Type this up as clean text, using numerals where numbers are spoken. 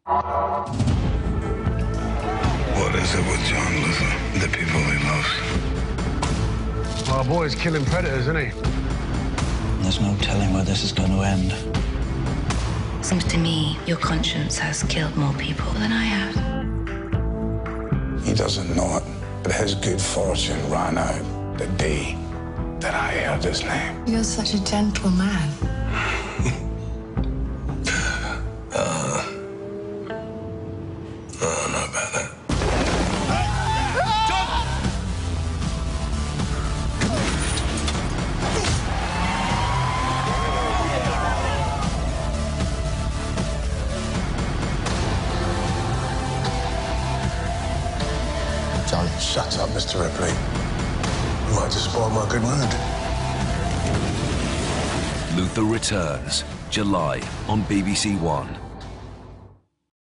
What is it with John Luther, the people he loves? Our boy's killing predators, isn't he? There's no telling where this is going to end. Seems to me your conscience has killed more people than I have. He doesn't know it, but his good fortune ran out the day that I heard his name. You're such a gentle man. I don't know about that. John, shut up, Mr. Ripley. You might just spoil my good mood. Luther returns, July on BBC One.